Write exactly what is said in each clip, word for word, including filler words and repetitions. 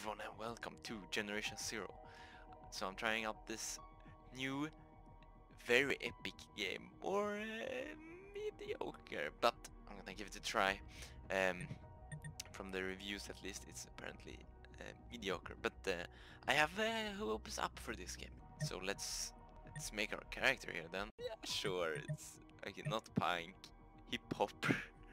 everyone and welcome to Generation Zero. So I'm trying out this new, very epic game, or uh, mediocre, but I'm gonna give it a try. Um, from the reviews at least, it's apparently uh, mediocre, but uh, I have uh, hopes up for this game. So let's let's make our character here then. Yeah, sure, it's okay, not punk, hip hop.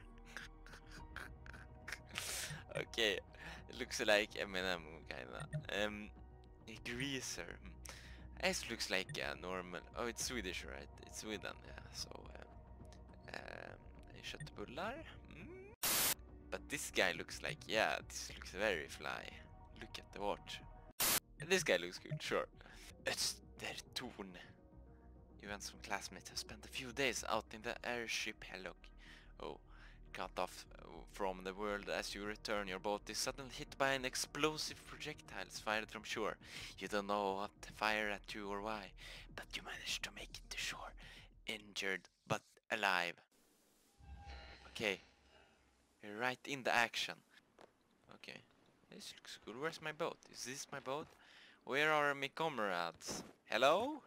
Okay, it looks like Eminem kinda. Um, a greaser. It looks like a normal. Oh, it's Swedish, right? It's Sweden, yeah. So, uh, um, köttbullar. Mm. But this guy looks like, yeah, this looks very fly. Look at the watch. This guy looks good, sure. Östertorn. You and some classmates have spent a few days out in the airship Hello. Oh. Cut off from the world as you return. Your boat is suddenly hit by an explosive projectiles fired from shore. You don't know what fired at you or why, but you managed to make it to shore, injured but alive. Okay, you're right in the action. Okay, this looks good. Where's my boat? Is this my boat? Where are my comrades? Hello?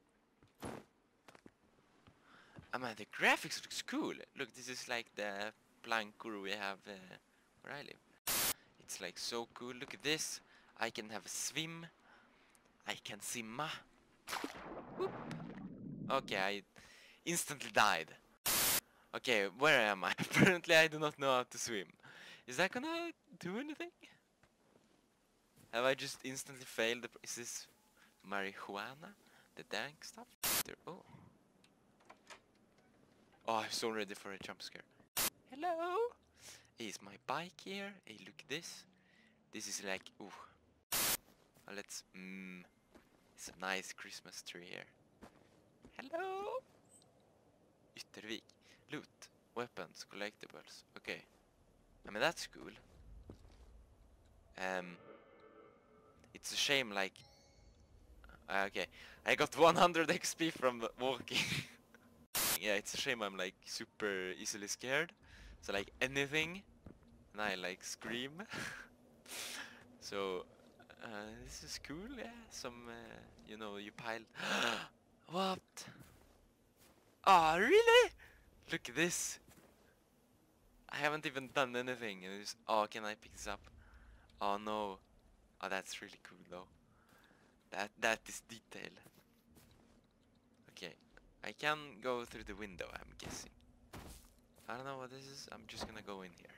I mean, the graphics looks cool. Look, this is like the plankor we have uh, where I live. It's like so cool. Look at this. I can have a swim. I can simma. Whoop. Okay, I instantly died. Okay, where am I? Apparently I do not know how to swim. Is that gonna do anything? Have I just instantly failed? The is this marijuana? The dank stuff? There, oh. Oh, I'm so ready for a jump scare. Hello? Is my bike here? Hey, look at this. This is like, ooh. Uh, let's, mmm. It's a nice Christmas tree here. Hello? Yttervik. Loot. Weapons. Collectibles. Okay. I mean, that's cool. Um. It's a shame, like... Uh, okay. I got one hundred X P from walking. Yeah, it's a shame I'm like super easily scared. So like anything, and I like scream. So uh, this is cool. Yeah, some uh, you know you piled. What? Oh really? Look at this. I haven't even done anything. And it's, oh, can I pick this up? Oh no. Oh, that's really cool though. That that is detail. Okay. I can go through the window, I'm guessing. I don't know what this is. I'm just gonna go in here.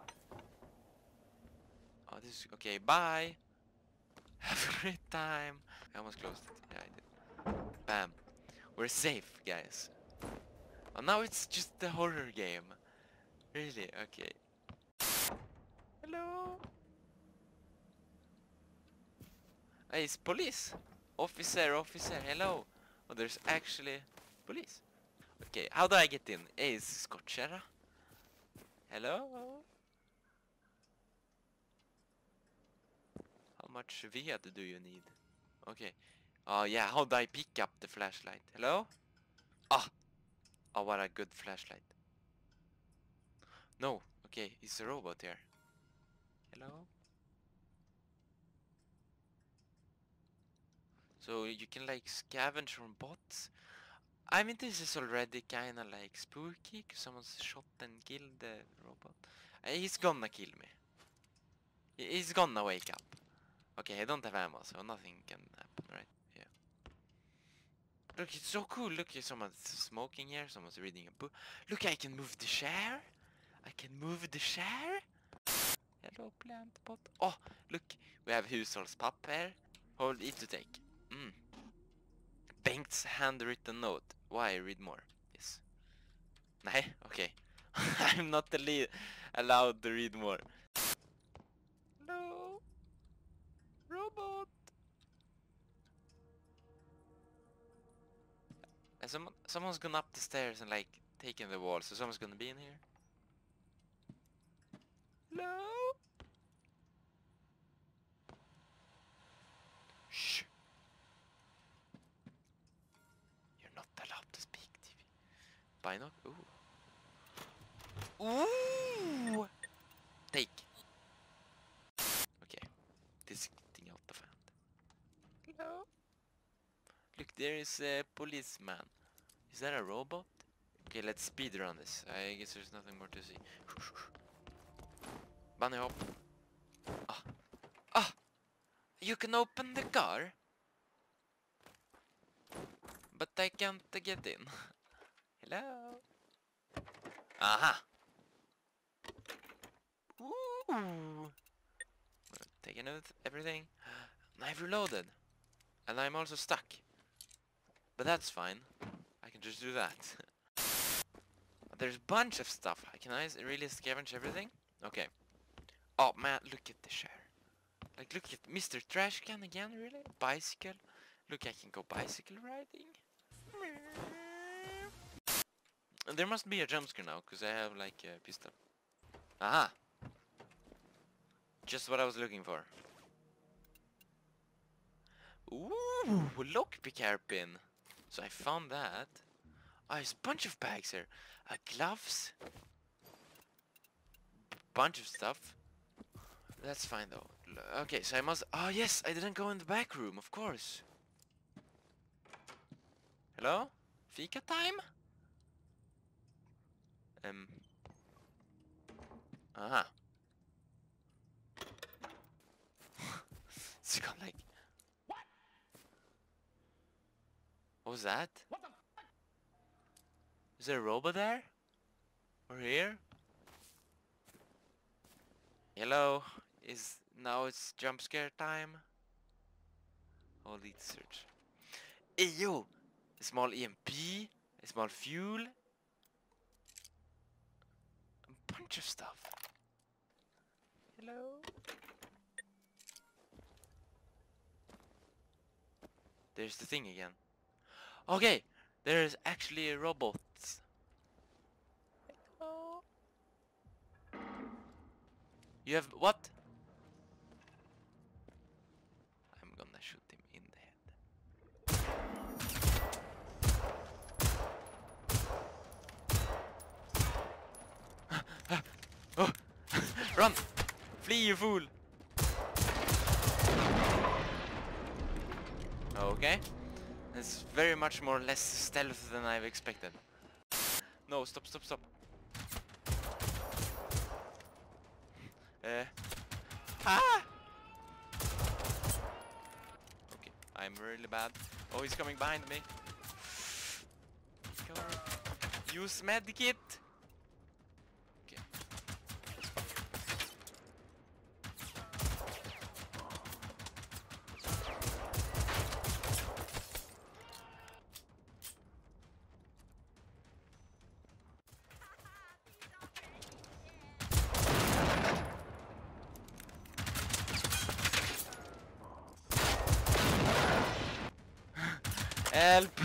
Oh, this is... Okay, bye! Have a great time! I almost closed it. Yeah, I did. Bam. We're safe, guys. Oh, now it's just the horror game. Really? Okay. Hello? Hey, it's police! Officer, officer, hello! Oh, there's actually police. Okay, how do I get in? Hey, it's Scotchera. Hello? How much V A D do you need? Okay. Oh uh, yeah, how do I pick up the flashlight? Hello? Ah! Oh, what a good flashlight. No, okay, it's a robot here. Hello? So you can like scavenge from bots? I mean, this is already kinda like spooky, cause someone's shot and killed the robot. Uh, he's gonna kill me. He's gonna wake up. Okay, I don't have ammo, so nothing can happen, right? Yeah. Look, it's so cool. Look, someone's smoking here, someone's reading a book. Look, I can move the chair. I can move the chair. Hello, plant pot. Oh, look, we have hushållspapper. Hold it to take. Mm. Bengt's handwritten note. Why? Read more. Yes. Nej, okay. I'm not allowed to read more. Hello, robot. And someone, someone's gone up the stairs and like taken the wall, so someone's gonna be in here. Hello? Shh. You're not allowed to speak, T V. Binoc? Ooh. Ooh! Take. Okay. He's getting out of hand. Hello? Look, there is a policeman. Is that a robot? Okay, let's speed run this. I guess there's nothing more to see. Bunny hop. Ah. Ah! You can open the car? But I can't get in. Hello? Aha! Ooh! Taking out everything. And I've reloaded. And I'm also stuck. But that's fine. I can just do that. There's a bunch of stuff. Can I really scavenge everything? Okay. Oh man, look at the share. Like, look at Mister Trash Can again, really? Bicycle. Look, I can go bicycle riding. There must be a jump scare now, because I have like a pistol. Aha! Just what I was looking for. Ooh, lockpick hairpin. So I found that. Oh, there's a bunch of bags here. Uh, gloves. Bunch of stuff. That's fine though. L okay, so I must... Oh yes, I didn't go in the back room, of course. Hello? Fika time? Um. Aha. It's got like... What? What was that? What the fuck? Is there a robot there? Or here? Hello? Is... Now it's jump scare time? I'll lead search. Hey yo! A small E M P? A small fuel? A bunch of stuff. Hello? There's the thing again. Okay! There's actually robots. Hello? You have what? I'm gonna shoot him in the head. Oh! Run! Flee, you fool! Okay. It's very much more less stealth than I've expected. No, stop, stop, stop. Uh. Ah! Okay, I'm really bad. Oh, he's coming behind me. Go. Use medkit. Okay. Help!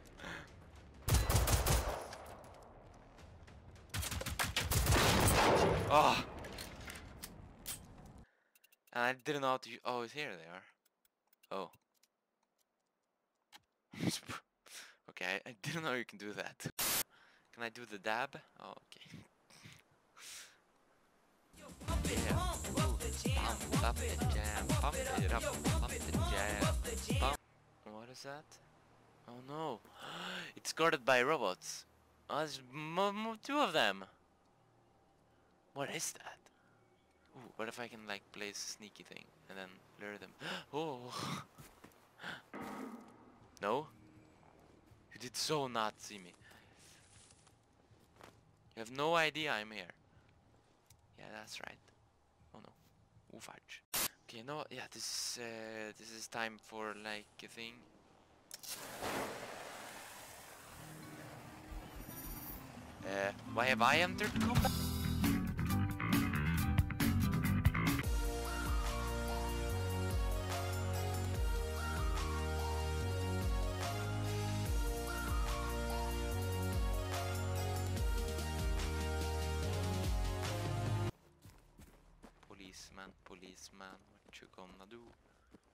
Oh! And I didn't know how to use... Oh, it's here they are. Oh. Okay, I, I didn't know you can do that. Can I do the dab? Oh, okay. Yeah. Pump up the jam, pump it up, pump the jam. Pump. What is that? Oh no, it's guarded by robots. Oh, there's m m two of them. What is that? Ooh, what if I can like place a sneaky thing and then lure them? Oh. No? You did so not see me. You have no idea I'm here. Yeah, that's right. Oh no. Ooh, fudge. Okay, no, yeah, this uh, this is time for like a thing. Uh, why have I entered combat? Policeman, policeman, what you gonna do?